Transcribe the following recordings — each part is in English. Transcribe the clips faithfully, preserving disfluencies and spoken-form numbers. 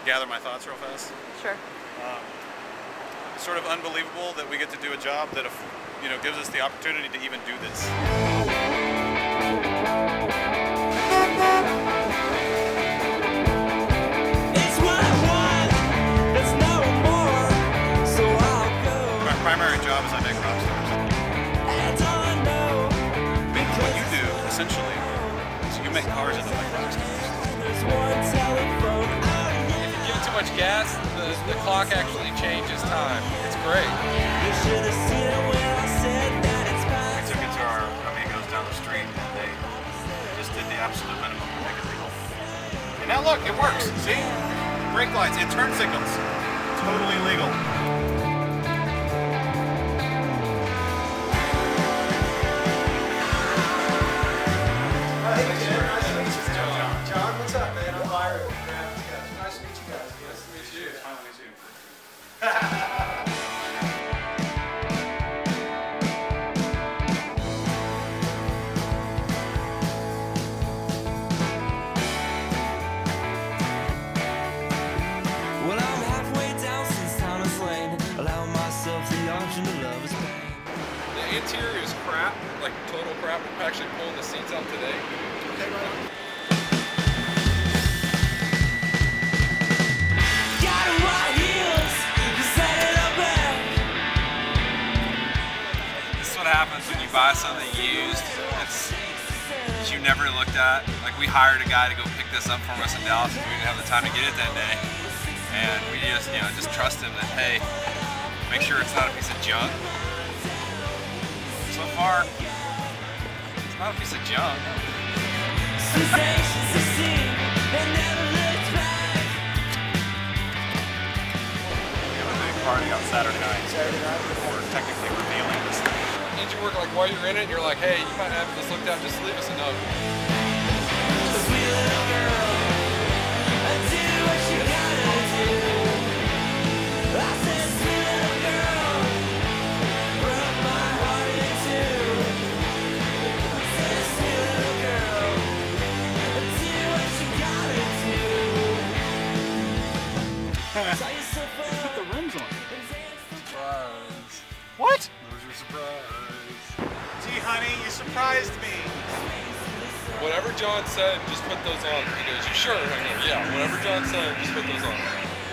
gather my thoughts real fast. Sure. Um, it's sort of unbelievable that we get to do a job that, you know, gives us the opportunity to even do this. It's what I want. There's no more. So I'll go. My primary job is I make rock stars. And all I know. I mean, what you do essentially is you make cars into like rock stars. There's one telephone out. If you give it too much gas, the, the clock actually changes time. It's great. You should have seen it when I said that it's We fine. took it to our amigos down the street and they just did the absolute minimum to make it legal. And now look, it works. See? Brake lights and turn signals. Totally legal. John, what's up, man? I'm Byron. Nice to meet you guys. Nice to meet you. Fine to meet you. Well, I'm halfway down since Thomas Lane. Allow myself the option to love is pain. The interior is crap, like total crap. We're actually pulling the seats out today. Okay, right on. Got white heels, set it up back. This is what happens when you buy something used that's that you never looked at. Like, we hired a guy to go pick this up from us in Dallas because we didn't have the time to get it that day. And we just, you know, just trust him that, hey, make sure it's not a piece of junk. So far, it's not a piece of junk. Sensations to see, they never looked back. We have a big party on Saturday night. Saturday night. We're technically revealing this thing. Engine work, like while you're in it, you're like, hey, you might have this looked at, just leave us a note. Sweet little girl, do what you gotta do. I said, sweet little girl, broke my heart in two. I said, sweet little girl, do what you gotta do. Tell yourself Put the rims on. Surprise. What? Those are surprise. Gee, honey, you surprised me. Whatever John said, just put those on. He goes, you sure? I go, yeah, whatever John said, just put those on.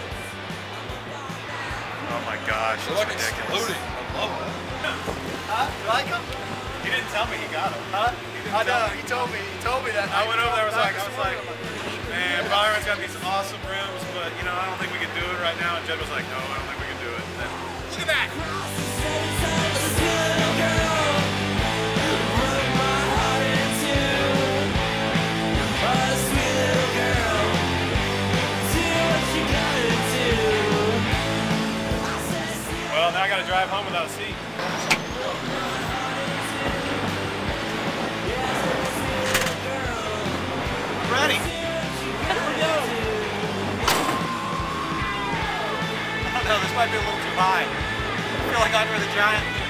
Oh my gosh, They're that's like ridiculous. exploding. I love it. Huh? You like him? He didn't tell me he got them. Huh? didn't I tell know. me. He told me. He told me that. I went over there, was like, I This was like, morning, man, Byron's got these awesome rims, but you know, I don't think we can do it right now. And Jed was like, no, I don't think we can do it. And then, look at that. Well, now I got to drive home without a seat. I'm ready. Here we go. I don't know, this might be a little too high. I feel like Andre the Giant.